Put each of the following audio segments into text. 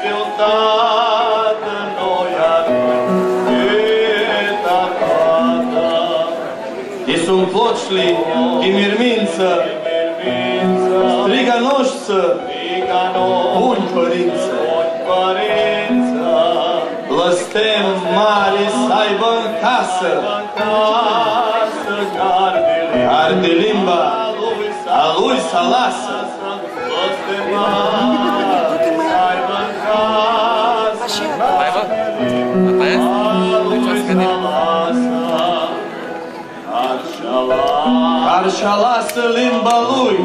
I sunt pločli i mirmință, striga noșță, buni părință, blăstem mari să aibă în casă, car de limba a lui să lasă. Car și-a lasă limba lui,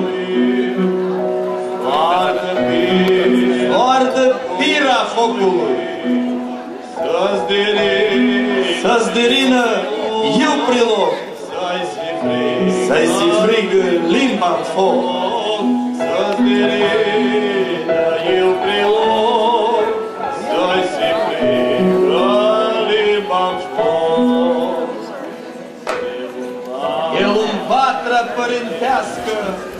soartă pira focului, să-ți derină eu priloc, să-i si frigă limba-n foc. Să-ți derină eu priloc, să-i si frigă limba-n foc. El în vatra părintească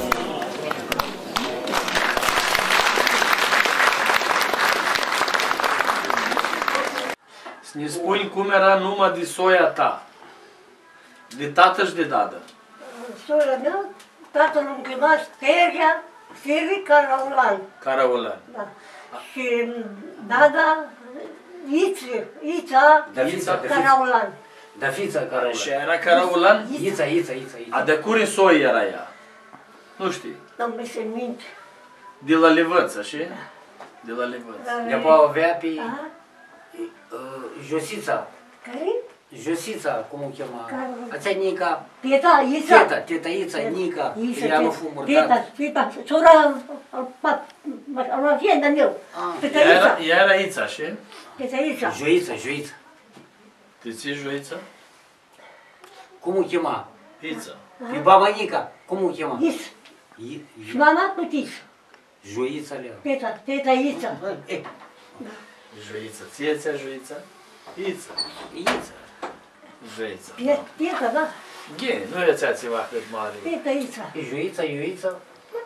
Să ne spui cum era numai de soia ta, de tată și de dadă. Soia mea, tatăl îmi chema Seri Caraulan. Caraulan. Da. Și dada Ița Caraulan. Da, fița Caraulan. Și era Caraulan? Ița. A de curi soi era ea? Nu știi. Nu mi se minte. De la Livăță, și? De la Livăță. De-apoi avea pe Josița. Care? Josița, cum o chema? Ația Nica. Teta Ița, Nica. Ea nu fu murdat. Teta, sora al fienda meu. Teta Ița. Ea era Ița, și? Teta Ița. Joița. Te ții Joița? Cum o chema? Ița. Pe baba Nica, cum o chema? Is. Și mama Pătiț. Joița lea. Teta Ița. Joița. Ție-ți-a Joița? Ița. Joița. Teta, da. Ghe, nu e ți-a ceva cât mare. Teta Ița. Joița.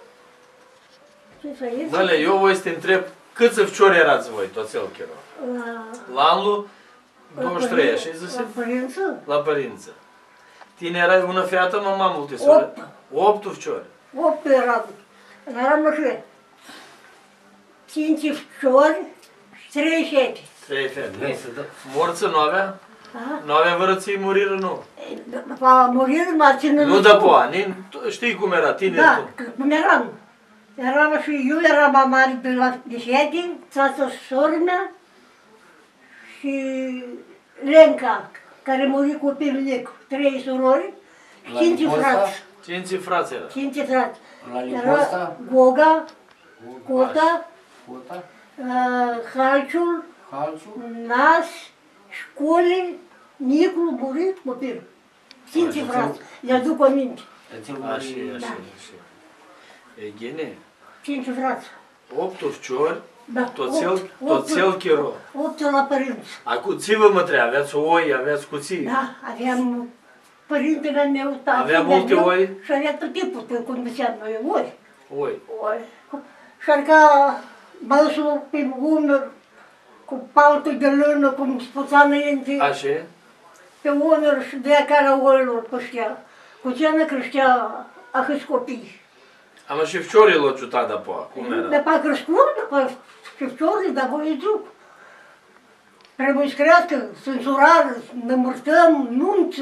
Teta Ița. Dale, eu voi să te întreb, câți fciori erați voi, toți elchilor? La anul 23, așa zise? La părință? La părință. Tine erai una feată, mama multe sore? 8 fciori. 8 eram. Eram așa. 5 fciori și 3 fete. 3 fete. Morță nu avea? Nu avea vărății muriră, nu? A murit, m-a ținut. Nu de poa, știi cum era, tine tu? Da, cum eram. Eram și eu, eram mai mare de fete, țață și sora mea și Lenca, care muri copilul mic, 3 surori și 5 frați. 5 frați era. 5 frați. La Era Licosta? Goga, Cota, Halciul, Nas, Școli, Niclu, muri copil. 5 frați. Le aduc aminte. Așa. E gine? 5 frați. 8 fciori, Da, toți elchiro. 8 la părinți. Acum, ți vă mătre, aveați oi, aveați cuții? Da, aveam părintele meu, tatăl Avea multe oi? și avea tot timpul, cum ziceam noi, oi. Oi. Și arca băsul pe umăr, cu paltul de lână, cum spuța înainte, Așa? pe umăr și de care oilor păștea. Cu ce ne creștea ahâți copii. Am și fciorii l-au ajutat de-apoi, cum era? După a crescut, după fciorii, dar voi duc. Trebuie să crească, censurare, ne mărtăm, nunță,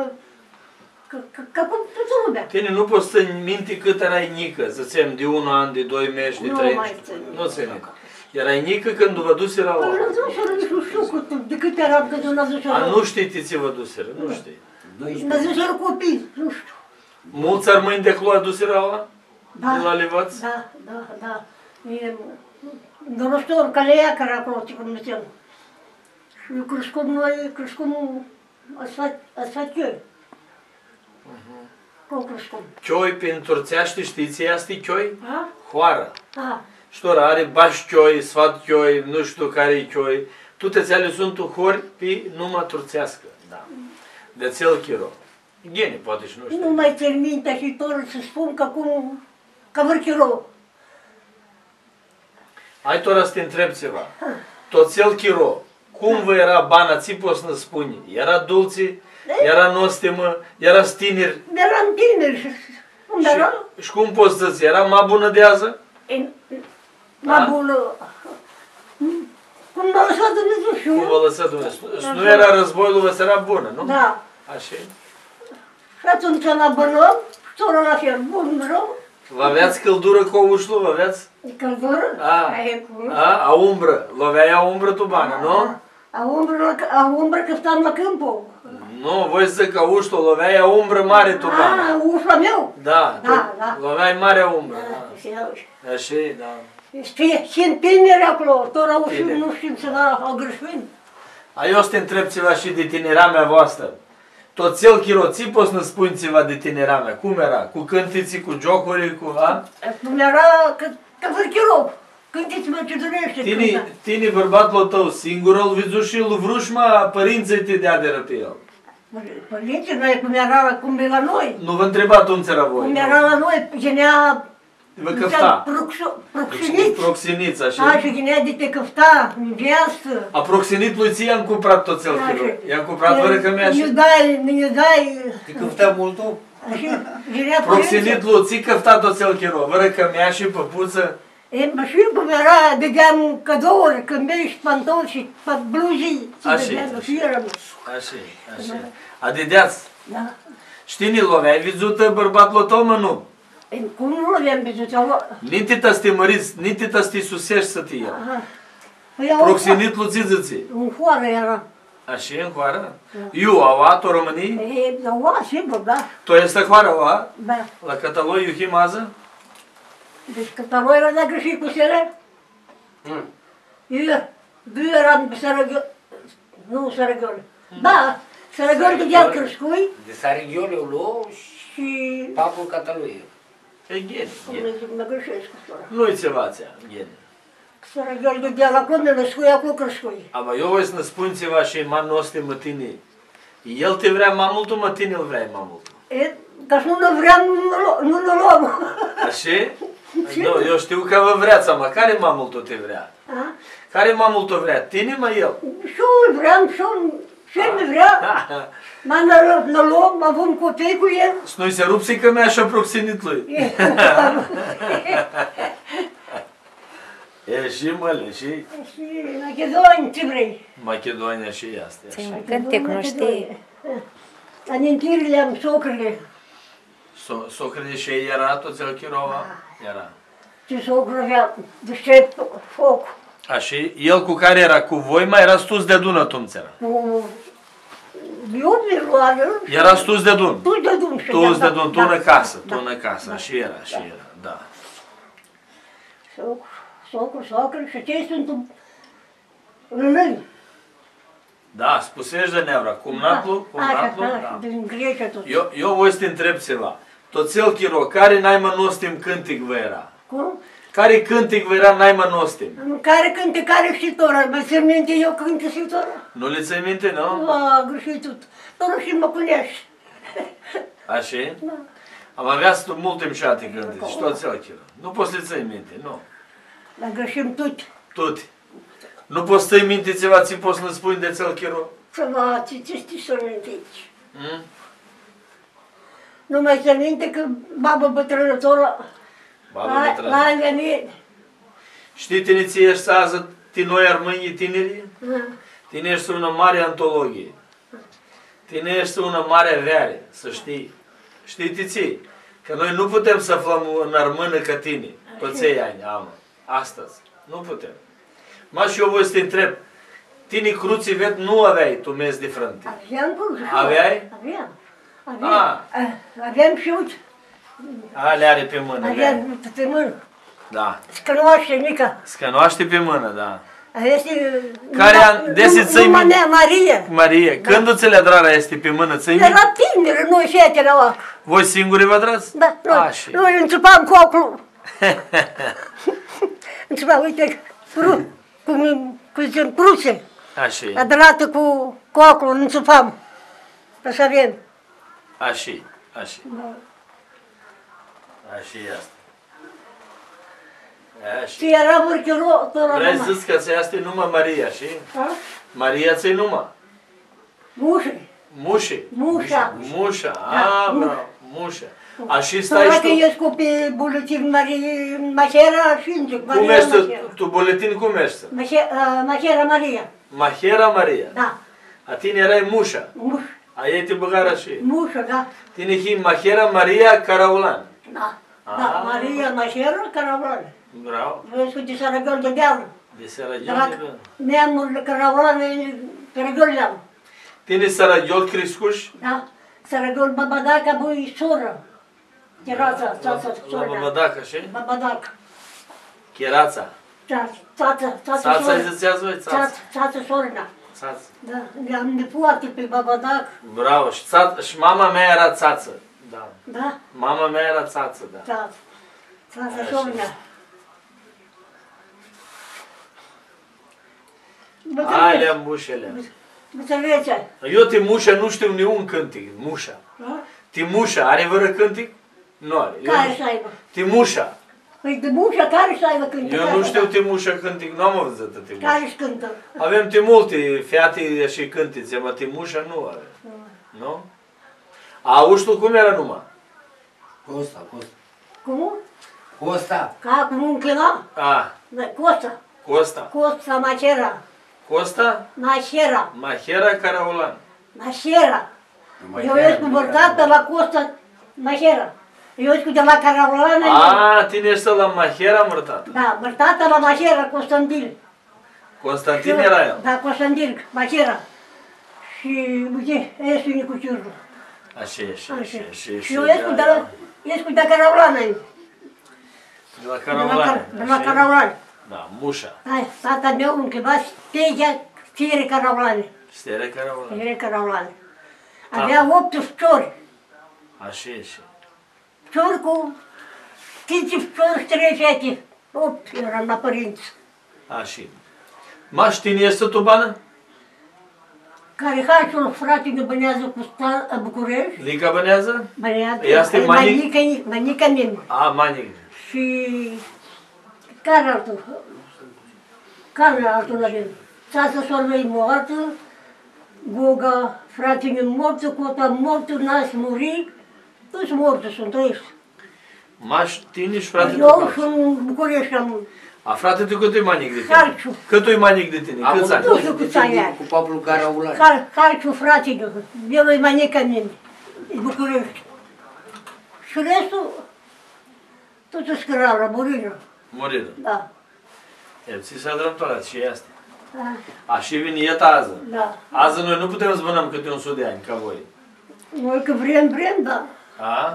ca toată lumea. Tine nu poți să minte cât erai nică, să zicem, de 1 an, de 2 mesi, de 3 Nu mai țin. Nu ți mică. Erai nică când vă duseră la Păi ora. nu știu de cât eram când nu duseră. Nu știi ți vă duseră, nu știi. Ne duseră copii, nu știu. Mulți armâini de cloa duseră la? Da, De la Livaț? da. Dorostor, Calea, care acolo, ce cum ziceam. Și crescum asfatioi. Cum crescum? Chioi prin turțeaște, știți asta e chioi? Da? Hoară. Da. Ștora are baș chioi, sfat chioi, nu știu care e chioi. Toate ale sunt hori pe numai turțească. Da. De țel chiro. Gene, poate și nu știu. Nu mai țin mintea și tot să spun că cum, ca vârchirou. Hai tora să te întreb ceva. Toțel chiro, cum vă era bana, ți poți să ne spuni? Era dulci, era nostimă, era tineri? Eram tineri. Unde eram? Și cum poți să-ți? Era mai bună de azi? Mai bună. Cum m-a lăsat Dumnezeu și Cum vă lăsat Dumnezeu? Și nu era războiul, vă era bună, nu? Da. Așa. Și atunci la bănăm, sora la fel, bun, rău. Vă aveați căldură cu ușlu, vă aveați? Căldură? A umbră. Loveai a umbră tu bani, nu? A umbră că stam la câmpul. Nu, voi zic că ușlu, loveai a umbră mare tu bani. Ușla meu? Da, da. Loveai mare umbră. Așa, da. Sunt tineri acolo, tot au și nu știm să la grășvini. Eu să te întreb ceva și de tineramea voastră. Toțel chiroții poți să-mi spui ceva de tineramea. Cum era? Cu cântiții, cu jocuri, cu... Cum era că vârchirou. Cântiți-mă ce dorește. Tine bărbatul tău singur îl vizu și îl vrușma părinții te dea de pe el. Părinții noi, cum e la noi. Nu vă întreba tu la voi. Cum era la noi, genea... Vă căfta. Proxinița, așa. Și genea de te căfta, în viață. A proxinit lui ție i-am cumprat toțel chiro. I-am cumprat fără că mi-a și... Nu dai... Te căfta mult tu? Proxinit lui ție căfta toțel chiro. Fără că mi-a și păpuță. Și cum era, dădeam cadouri, câmbești, pantofi și bluzii. Așa. A dedeați? Da. Știi, loveai vizută bărbatul tău, mă, nu? Cum nu l-aveam vizut? Nici te să te măriți, nici te să te susești să te iau. Proxenit lui țițății. În foară era. Așa, în foară? Eu, aua, tu Românii? Aua, sigur, da. Tu este foară, aua? Da. La Cataloi, Iuhimază? Deci Cataloi era de greșit cu sere? Eu eram pe Sărăghiol, nu Sărăghiol. Da, Sărăghiol de deal Cârșcui. De Sărăghiol eu luau și papul Cataloi. E gheni. Mă greșesc cu sora. Nu-i ceva ți-a, gheni. Sărăghiol de deal acolo, ne născui, acolo Cârșcui. Aba, eu voi să ne spun ceva și mai noastră mă tine. El te vrea mai mult, mă tine îl vrei mai mult. Dar nu ne vreau, nu ne luăm. Așa? Nu, eu știu că vă vreați, mă. Care mai mult o te vrea? Care mai mult o vrea? Tine, mă, el? Și eu îl vreau, și el me vrea. Ne luăm, avem copii cu el. Și nu-i se rupsi că mi-a și-a proxenit lui. E și măle, și... Și Macedoni, ce vrei? Macedonia și astea. Când te cunoști? Amintirile am socrele. Socrele și ei era toți el Chirova? Era. Ce socră avea, deștept foc. Așa, el cu care era cu voi, mai era stus de dună, Tumțera? Eu mi-l luam. Era stus de dun? Stus de dun. Stus de dun, tu în casă, așa era, da. Socră, și acei sunt lâni. Da, spusești de nevra, cumnatul, da. Din Grecia tot. Eu voi să te întreb ceva. Toțel Chiro, care n-ai mă nostim cântic vă era? Cum? Care cântic vă era n-ai mă nostim? Care cânte, care și tora, mă țin minte eu cânte și tora. Nu le ții minte, nu? La greșit tot. Tora și mă cunești. Așa? Da. Am avea multe mișate cânte și Toțel Chiro. Nu poți să le ții minte, nu. Dar greșim tot. Tot. Nu poți să-i minte ceva, ți poți să-mi spui de Țel Chiro? Ceva, ce știi să minte aici. Nu mai țin minte că babă bătrânătoră la venit. Știi, tine ți ești azi, noi armânii tinerii? Tine ești una mare antologie. Tine ești una mare avere, să știi. Știi ții? Că noi nu putem să aflăm în armână ca tine. Păței ani, astăzi. Nu putem. Și eu voi să te întreb. Tine cruții vet nu aveai tu mes de frânte. Aveam cruci. Aveai? Aveam și uite. Le are pe mână. Aveam pe mână. Da. Scănoaște, mica. Scănoaște pe mână, da. Este numai mea, Maria. Maria. Când ți le drara este pe mână? Era tineră, noi fetele la voi singuri vă drați? Da, noi înțepam cocul. Înțepam, uite, cum zicem, pruțe. Așa e. Adălată cu cocul, înțepam. Așa avem. Așa e. Așa e asta. Și era urchiorul. Vrei să zici că ți-a este numai Maria, și? Maria ți-e numai? Mușă. Mușe? Mușa. Mușa, bravo, mușa. A și Stai stai că și tu? ești cu pe buletin Mahera și înțec. Cum ești tu buletin, cum ești? Mahera Maria. Mahera Maria? Da. A tine erai Mușa? Muș. A ei te băgară și? Mușa, da. Tine hi Mahera Maria Caraulan? Da. Da, Maria Mahera Caraulan. Bravo. Vezi cu de Sărăgăl de deală. De Sărăghiol de deală. Neamul Caraulan e Sărăgăl deală. Tine Sărăghiol crescuși? Da. Sărăgăl Babadaca băi soră. Cherața, țața, La soră. Babadaca, și? Babadaca. Cherața. Țața, Țața îi ziceați voi? țața soră. Țață. Da, le-am nepoate pe Babadac. Bravo. Și mama mea era țață. Da. Da? Mama mea era țață, da. Țața. Țața soră. Alea mușele. Înțelegi? Eu te mușa nu știu niun cântic. Mușa. Timușa are vără cântic? Nu are. Care să aibă? Timușa. Păi de mușa care să aibă cântic? Eu nu știu Timușa cântic, nu am auzit de Timușa. Care-și cântă? Avem multe fiate și cântițe, mă Timușa nu are. Nu? Auzi tu cum era numai? Costa. Cum? Costa. Ca cum un chema? Da, Costa. Costa. Costa Macera. Costa? Macera. Mahera Caraulan. Macera. Eu ești convertat pe la Costa Macera. Eu ești de la Caraulan. Tine ești la Mahera mărtat. Da, mărtată la Macera, Constantin. Constantin era el. Da, Constantin, Macera. Și, uite, ești Nicuciurul. Așa. Și eu ești cu de Caraulan. De la Caraulan. De la Caraulan. Da, mușa. Da, tata meu îmi chema Stegea Stere Caraulan. Stere Caraulan. Stere Caraulan. Avea 8 șciori. Așa. Șciori cu 5 șciori și 3 fete. 8 eram la părinți. Așa. Maș, tine este tu bană? Care hașul frate ne bănează cu stan București. Lica bănează? Bănează. Ea este Manic? Manica mine. Manic. Și care altul? Care altul la mine? Țața sora mea e moartă, Goga, fratele meu mortă, Cota mortă, Nas murit, toți morți sunt ăștia. Maș, tine și frate tu Eu și în București am... A, frate, tu cât e manic de tine? Harciu. Cât e manic de tine? Câți ani? Nu știu câți ani are. Cu Pablu Caraulan. Harciu, frate, eu e manica mine, în București. Și restul, totul scăravă, muriră. Muriră. Da. Ți s-a dreptorat și asta. Da. Așa vine iată azi. Da. Azi noi nu putem să vânăm câte 100 de ani, ca voi. Noi că vrem, da. A?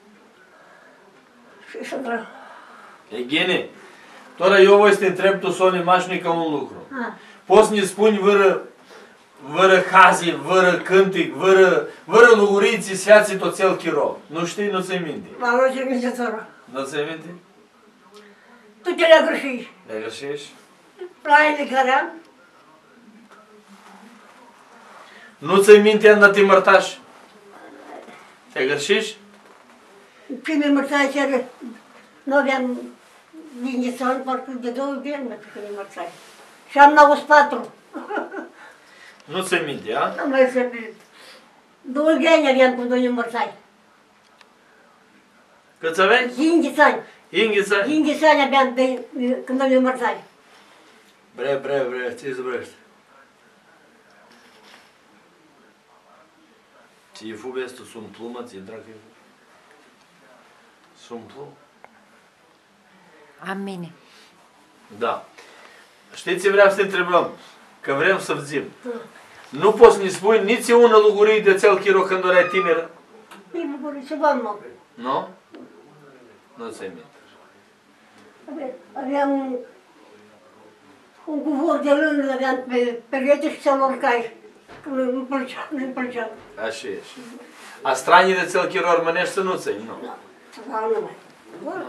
Și să vreau. Egine, tora eu voi să te întreb tu, Soni Mașnică, un lucru. Poți să ne spuni vără hazi, vără cântic, vără luguriții, sfiații tot cel chirov. Nu știi, nu ți-ai minte. La roge gândătoră. Nu ți-ai minte? Tu te le greșești. Le greșești? Plaile care am. Nu ți-ai minte când te mărtași? Te greșești? Primii mărțai cere, nu aveam linițan, parcă de 2 ani pe când mărțai. Și am 94. Nu ți-ai minte, a? Nu mai să bine. 2 ani aveam cu 2 mărțai. Câți aveai? Inghițani. Inghițani? Inghițani aveam când 2 mărțai. Bre, ți-i zbrești. Ți-i fubesc tu, sunt plumă, ți-i dracă. Sunt plumă. Amine. Da. Știți ce vreau să te întrebăm? Că vrem să zim. Nu poți să ne spui nici una lugurie de țel chiro când erai tineră? E bucurie, ceva nu. Nu? Nu ți-ai minte. Aveam un cuvor de lână, aveam pe perete și să-l urcai. Nu-mi plăcea. Așa e. A stranii de țel chiro românești să nu ți-ai, nu? Da, nu mai.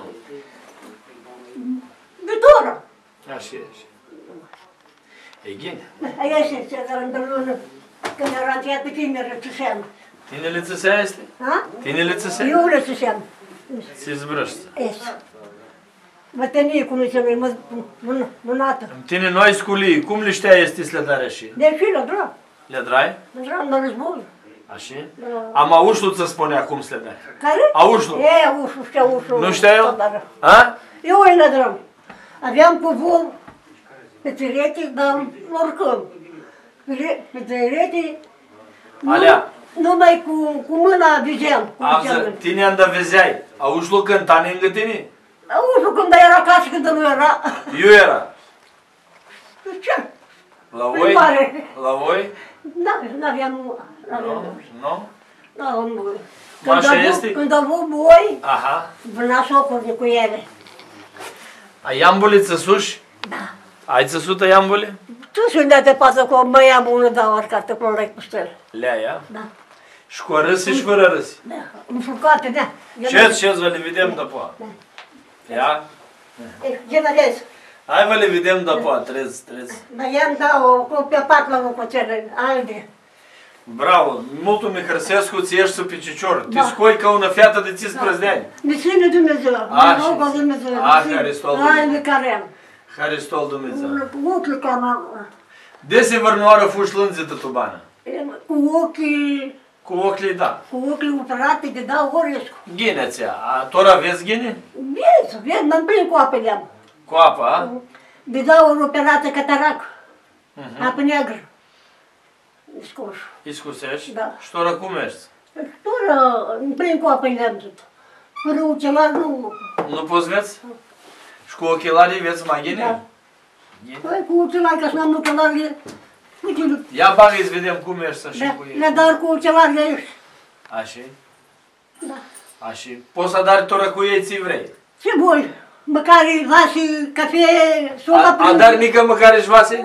Viitorul. Așa e. E gine. Aia este cea de lună, când era tăiat pe tine, rățuseam. Tine le țăsea este? Ha? Tine le țăsea? Eu rățuseam. Ți zbrăști. Este. Bătănie, cum se numește, mânată. Tine noi sculii, cum le știa este sledarea și? De fi la drag. Le drai? La război. Așa? Da. Am auștul să spunea cum sledea. Care? Auștul. E, aușul, știa aușul. Nu știa el? A? Eu îi lădram. Aveam cuvor pe perete, dar oricum. Pe perete, Alea. numai cu mâna vizeam. Tine îndavezeai. Auștul cânta lângă tine? Aușul când era acasă, când nu era. Eu era. Ce? La voi? La voi? Da, n-aveam. Nu? N-aveam voi. Așa este? Când au avut voi, Aha. vâna socuri cu ele. Ai iambule țăsuși? Da. Ai țăsută iambule? Tu și unde te pasă cu o măia bună, dar oricare cu ăla cu stel. Lea, ia? Da. Și cu râsi și fără râsi. Da. Înfurcate, da. Ce vă le vedem după? Ia? Generez. Hai vă le vedem după, trezi. Dar i-am dau pe pat la lucruțele albe. Bravo, multul Mihărsescu ți ești pe cicior. Te Da. scoi ca una fiată de 15 de ani. Mi ține Dumnezeu. Ah, Mă rog la Dumnezeu. Haristol Ai de care Haristol Dumnezeu. cu ochii cam. Desi vărnoară fuși lânzită tubană. Cu ochii. Cu ochii, da. Cu ochii operate de dau orescu. Ghinețea. Tor aveți ghine? Vezi, mă împlin cu apele am. Cu apă, a? De dau o operată catarac. Apă neagră. Scoș. Îi scusești? Da. Și toră cum ești? Fără, împlin cu apele am tot. Fără ochelari nu. Nu poți veți? Și cu ochelarii veți mai ghine? Da. Păi cu ochelari, că să n-am ochelari. Uite, Ia bagă-i să vedem cum ești așa cu ei. le dar cu ochelari de aici. Așa? Da. Așa. Poți să dari toră cu ei ți vrei. Ce voi? Măcar îi vasi cafe, soda A dar nică măcar ești vase?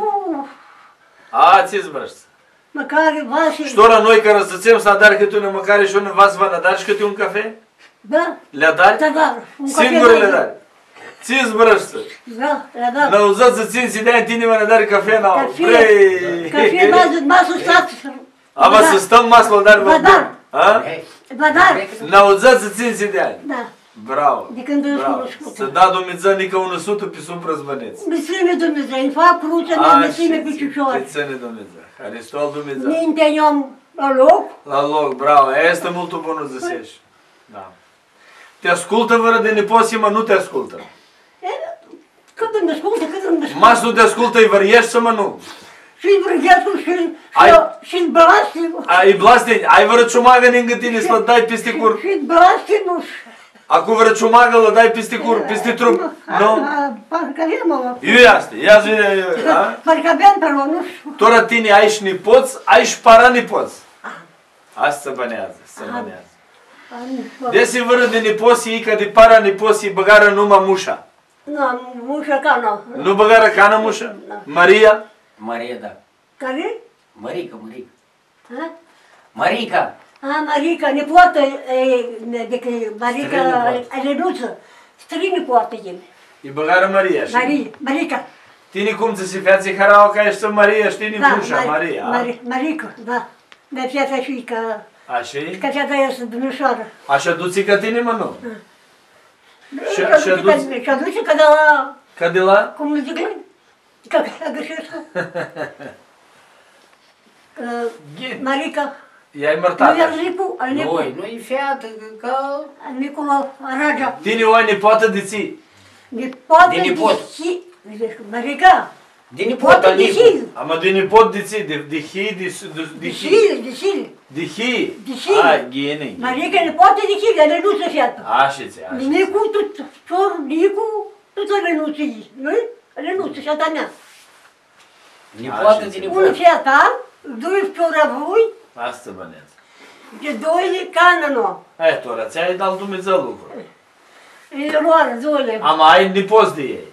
A, ți-ți brăști. Măcar îi vasi. Și toră noi că răsățem să dar câte unul măcar și unul vas vă dar și câte un cafe? Da. Le dar? Da, da. Singure le dar. Ți-ți brăști. Da, le dar. N-auzați să țin să-i dea în tine mă dar cafe, n-au. Vrei? Cafe, masă stat. Aba să stăm masă la dar Vă dar. A? Vă dar. N-auzați să țin să-i dea. Da. Bravo. De când îți Bravo. cunoscut. Să da Dumnezeu nică 100 pe sub răzbăneți. Mi ține Dumnezeu, îmi fac cruce, mi ține pe cicioare. Te ține Dumnezeu. Haristol Dumnezeu. Mintea eu la loc. La loc, bravo. Este multul bunul zisești. Da. Te ascultă vără de nepoții, mă, nu te ascultă. Cât îmi ascultă, cât îmi ascultă. Mas nu te ascultă, îi văriești să mă nu. Și-i vrăgheatul și-i blastimul. Ai blastin, ai vărăciumagă lângă tine să-l dai peste cur. Și-i blastimul. Acum vărăciumagă l dai peste cur, peste trup. Nu? Parcă avem, Eu asta, ia zi, a? parcă avem pe nu știu. Tora tine ai și nepoți, ai și paranepoți. Asta se bănează, se bănează. Desi vără de nepoții ei, că de paranepoții băgară numai mușa. Nu, mușa cană. Nu băgară cană mușa? Maria? Maria, da. Care? Marica. Ha? Marica. Marica, nepoată, adică Marica, Alenuță, străini poate el. E băgară Maria, și? Marica. Tine cum ți se feață haraua ca ești să Maria, știi din mușa, Maria. Marica, da. Dar fiața și că... Așa-i? Că fiața este dumneșoară. Așa duți ca tine, mă, nu? Și aduce că de la... Ca de la? Cum îl zic? Că găsesc. Marica. I-ai Nu mărtat. i-ar zicu, al Nicu. Nu-i fiată, că... Al Nicu Ragea. Tine o ai nepoată de ții. Nepoată De nepot. Marica. Din nepotă, de Nicu. Sil. Am de nepot de ții, de hi, de hi. De Sil. De hi. De Sil. Ai, ghine. Marica nepoată de Sil, ale nu se fiată. Așa-ți, așa. Nicu, tot, cior, Nicu, tot ale nu se iei. Nu-i? Ale nu se fiată mea. Nepoată din Unul nepot. fiată, doi ciora voi, Asta bănează. de doi cană nu. Hai, tora, ți-ai dat Dumnezeu lucru. E luară, dole. Am ai nepoți de ei.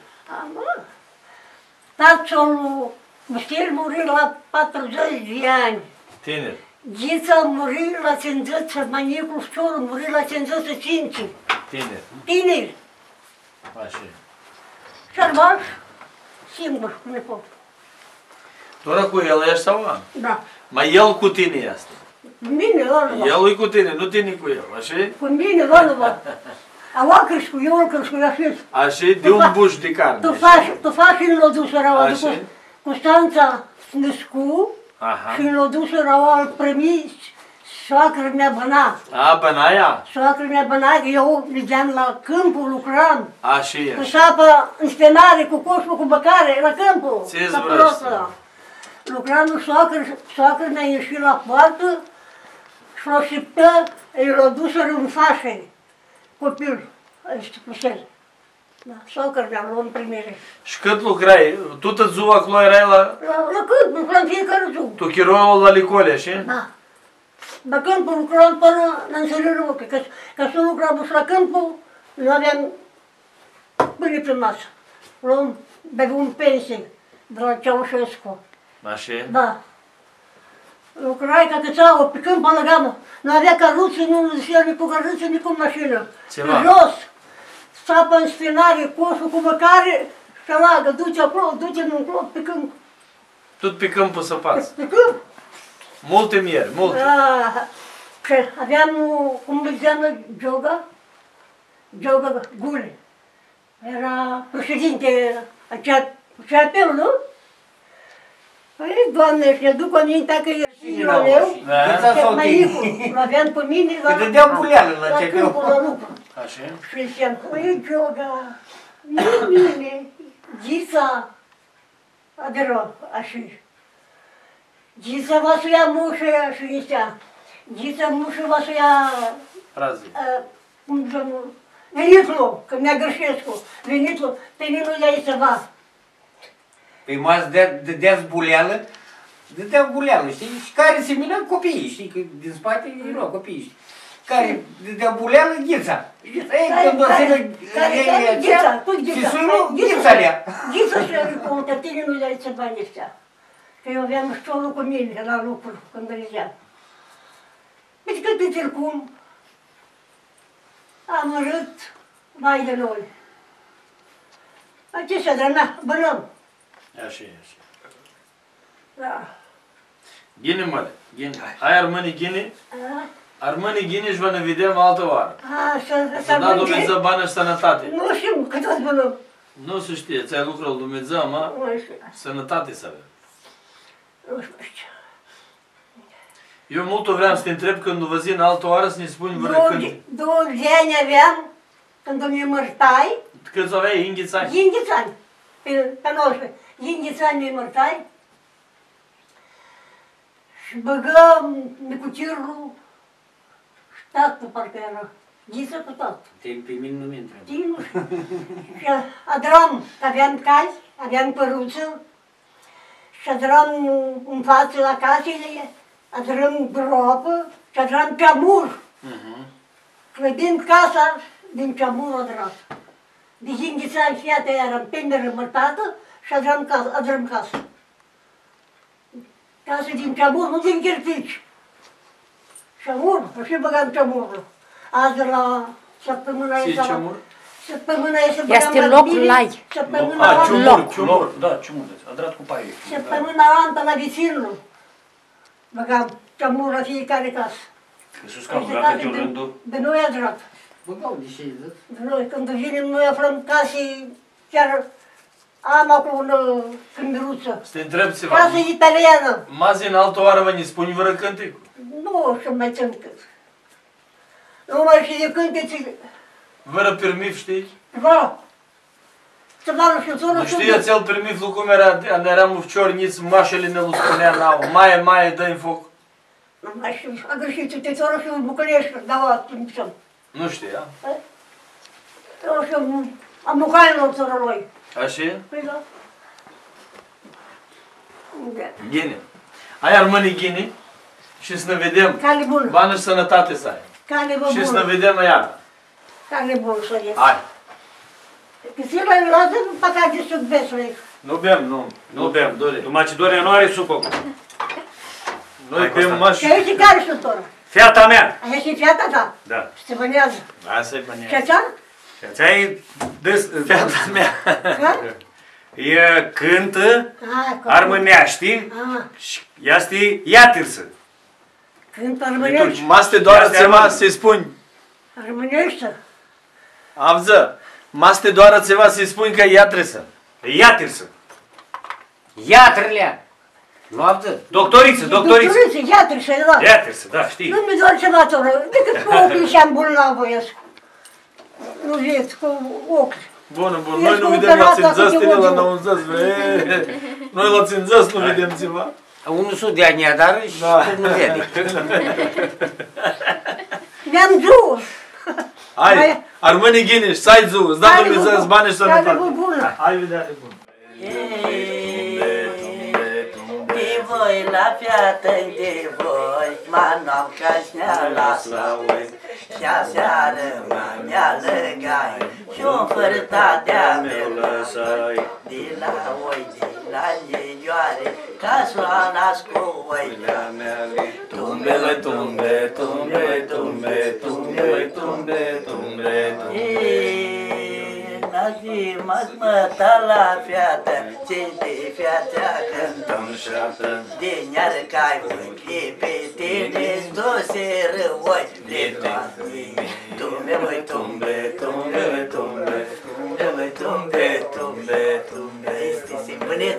Tatăl Măstel muri la 40 de ani. Tineri. Ghița a murit la 50, Manicul Șciorul a murit la 55. Tineri. Tineri. Așa. Șarbaș, singur, nu pot. Tora cu el ești sau am? Da. Mai el cu tine este. Cu mine, Ionuva. El e cu tine, nu tine cu el, așa? Cu mine, Ionuva. Au crescut, eu am crescut, așa. Așa, de un buș de carne. Tu faci în lădușă, cu Stanța născu și în lădușă au primit soacră mea băna. A, bănaia? Soacră mea băna, eu mergeam la câmpul, lucram. Așa, cu sapă în spenare, cu coșul, cu băcare, la câmpul. Ce-ți vreau? Lucram cu soacră mi-a ieșit la poartă și l-a șiptă, l-a dus în fașe, copil, ăsta cu sel. Da, soacră mi-a luat în primire. Și cât lucrai? Tu tot ziua acolo erai la... La câmp, lucram fiecare zi. Tu chiroiul la licole, așa? Da. La câmpul lucram până la înțelerul ochii, că să lucram și la câmpul, nu aveam pâine pe masă. Luam, bevam pensie de la Ceaușescu. Așa? Da. Lucrai ca cățeau, pe câmp alăgamă. Nu avea căruță, nu zicea nici cu căruță, nici cu mașină. Ceva. Pe jos, sapă în spinare, coșul cu măcare, șalagă, duce acolo, duce în clop, pe câmp. Tot pe câmpul să pas. Pe câmp. Multe mieri, multe. Da. Și aveam, cum îl cheamă, Gioga Gule. Era președinte acea nu? Păi, Doamne, și ne duc amintea că e fiul meu, l aveam pe mine la câmpul la lucru. Așa? Și ziceam, păi, Gioga, mine, Ghița, aderă, așa. Ghița va să ia mușă și zicea, Ghița mușă va să ia... Praznic. Cum domnul? Venitlu, că mi-a Grășescu, venitlu, pe mine nu i-ai să va. Păi m-ați dădeați buleală, dădea buleală, știi? Și care se mină copiii, știi? Că din spate erau copiii, știi? Care dădea buleală, Ghița. Ei, când o să le Ghița, tu Ghița. și sunul, Ghița lea. Ghița și eu, că tine nu i-ai să bani ăștia. Că eu aveam școlul cu mine la lucru, când mergeam. Deci că pe cum am arăt mai de noi. Acestea de mea, bănăm. Așa e, așa. Da. Ghine, măle, ghine. Ai armâni ghine? Armâni ghine și vă ne vedem altă oară. Să da Dumnezeu bani și sănătate. Nu știu cât ați bănăm. Nu se știe, ți-ai lucrat lui Dumnezeu, mă? Nu știu. Sănătate să avem. Nu știu. Eu mult vreau să te întreb când vă zi în altă oară să ne spuni vreo când... 20 ani aveam când mi-e mărtai. Câți aveai? Inghiți ani? Inghiți ani. Pe 19. Inghiți ani mi-e mărtai. Și băgăm necucirul și tatăl parcă era. Ghiță cu tatăl. Pe mine nu mi-intră. Și adram, aveam cai, aveam păruță. Și adram în față la casele, adram gropă și adram ceamur. Clădind casa din ceamur adrat. Deci înghițeam fiata iară în pemeră mărtată și adram casă. Casă din ceamur, nu din cherpici. Ceamur, așa băgam ceamurul. Azi la săptămâna Ce asta... ceamur? Săptămâna asta băgam Este la locul bine. lai. Săptămâna Ciumur. Da, ciumur, adrat cu paie. Săptămâna altă la vicinul. Băgam ceamur la fiecare casă. Că sus cam dacă te-o rândul. De noi adrat. Băgau de ce De noi, când venim, noi aflăm case, chiar am acum o câmbiruță. Să te întreb ceva. Casă italiană. Mazi în altă oară vă ne spuni vreo cântecul? Nu știu mai țin cât. Nu mai știu de cântece. Vreo pirmif, știi? Da. Să vă arăt și țură. Nu știați el pirmiful cum eram ufciorniți, mașele ne lu spunea n-au. Maie, dă-i foc. Nu mai știu, a greșit, te țură și în București, da, timp. Nu știi, a? Eu știu, am Bucainul țură lui. Așa e? Păi da. Ghine. Ai armâni ghine și să ne vedem. Cale bună. Bani și sănătate să ai. Cale Și să ne bună. vedem iară. Cale bună să ies. Hai. Că se mai lasă păcat de sub vesului. Nu bem, nu bem, Dore. Numai ce Dorea nu are suc acum. Noi bem maș. Și aici care sunt ora? Fiata mea! Aia și fiata ta. Da. Se bănează. Asta e Și bănia. aceea? Fiața e Fiata mea. E cântă, armânește și ea este iatârsă. Când armânești. Mas te doară țema să-i spuni. Armânește. Avză, maste doar ceva să-i spui că ea tresă. Iatirsă. Iatrălea. Nu avză. Doctoriță, doctoriță. Doctoriță, iată-și, da. Iatirsă, da, știi. Nu mi doar ceva toră, decât cu ochii și-am bolnavă ies. Nu vieți, cu ochi. Bun, noi nu vedem la ținzăs, tine la năunzăs, noi la ținzăs nu vedem ceva. Unul sudea neadară și nu vede. Mi-am zis. Hai, ar mâni ghiniș, să ai zu, îți dau Dumnezeu să bani și sănătate. Hai, vedere bună. De voi la piată, de voi, m-am cașneala la oi. Și aseară m-a lăgai și-o fărta de-a mea lăsai. De la oi, de la linioare, ca s-o nascu oi. Tumbele, tumbe, tumbe, tumbe, tumbe, tumbe, tumbe, tumbe. Nazimat măta la fiată, ce de fiața cântăm șaptă. Din iar cai voi, de pe tine, dose răoi, de toate. Tumbe, voi, tumbe, tumbe, tumbe, tumbe, voi, tumbe, tumbe, tumbe. Este simbăneț.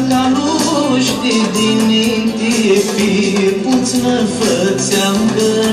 Din făceam că